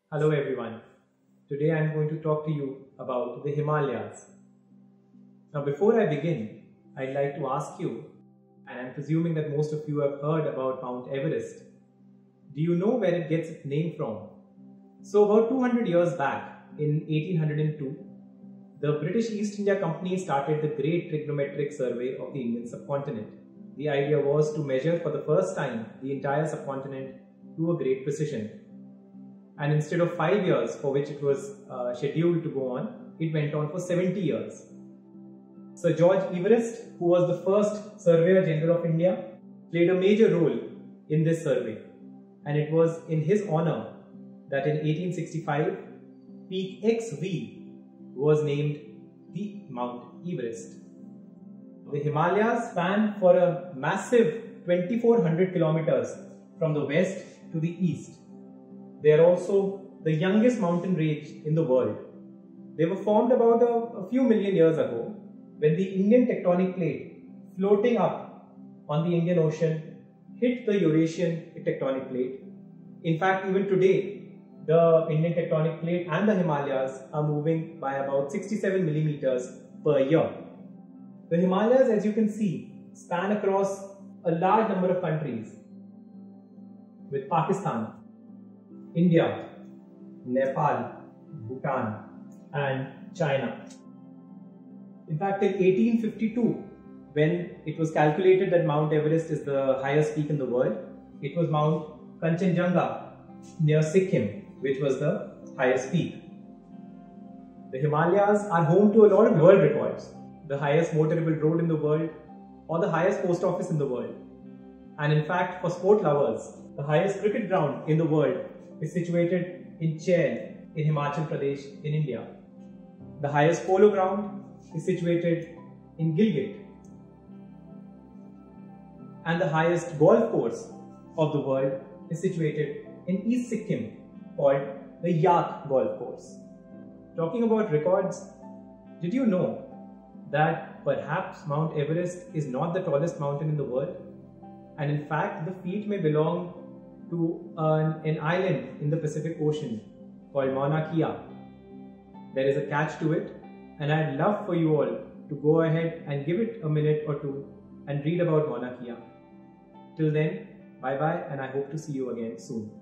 Hello everyone. Today I am going to talk to you about the Himalayas. Now before I begin, I'd like to ask you, and I'm presuming that most of you have heard about Mount Everest. Do you know where it gets its name from? So about 200 years back, in 1802, the British East India Company started the Great Trigonometric Survey of the Indian subcontinent. The idea was to measure for the first time the entire subcontinent to a great precision. And instead of 5 years for which it was scheduled to go on, it went on for 70 years. Sir George Everest, who was the first Surveyor General of India, played a major role in this survey. And it was in his honor that in 1865, Peak XV was named the Mount Everest. The Himalayas span for a massive 2400 kilometers from the west to the east. They are also the youngest mountain range in the world. They were formed about a few million years ago when the Indian tectonic plate floating up on the Indian Ocean hit the Eurasian tectonic plate. In fact, even today, the Indian tectonic plate and the Himalayas are moving by about 67 millimeters per year. The Himalayas, as you can see, span across a large number of countries, with Pakistan, India, Nepal, Bhutan and China. In fact, in 1852, when it was calculated that Mount Everest is the highest peak in the world, it was Mount Kanchenjunga near Sikkim, which was the highest peak. The Himalayas are home to a lot of world records. The highest motorable road in the world or the highest post office in the world. And in fact, for sport lovers, the highest cricket ground in the world is situated in Chair in Himachal Pradesh in India. The highest polo ground is situated in Gilgit. And the highest golf course of the world is situated in East Sikkim called the Yak Golf Course. Talking about records, did you know that perhaps Mount Everest is not the tallest mountain in the world? And in fact, the feat may belong to an island in the Pacific Ocean called Mauna Kea. There is a catch to it, and I'd love for you all to go ahead and give it a minute or two and read about Mauna Kea. Till then, bye bye, and I hope to see you again soon.